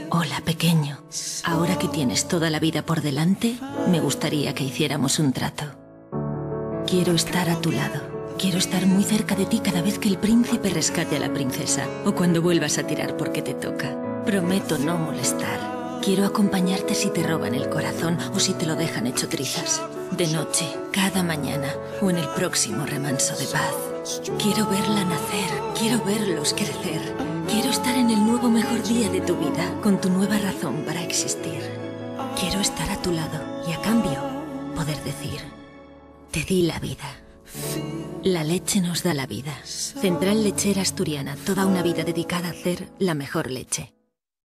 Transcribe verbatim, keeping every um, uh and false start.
Hola, pequeño. Ahora que tienes toda la vida por delante, me gustaría que hiciéramos un trato. Quiero estar a tu lado. Quiero estar muy cerca de ti cada vez que el príncipe rescate a la princesa o cuando vuelvas a tirar porque te toca. Prometo no molestar. Quiero acompañarte si te roban el corazón o si te lo dejan hecho trizas. De noche, cada mañana o en el próximo remanso de paz. Quiero verla nacer, quiero verlos crecer. Quiero estar en el nuevo mejor día de tu vida, con tu nueva razón para existir. Quiero estar a tu lado y a cambio poder decir, te di la vida. La leche nos da la vida. Central Lechera Asturiana, toda una vida dedicada a hacer la mejor leche.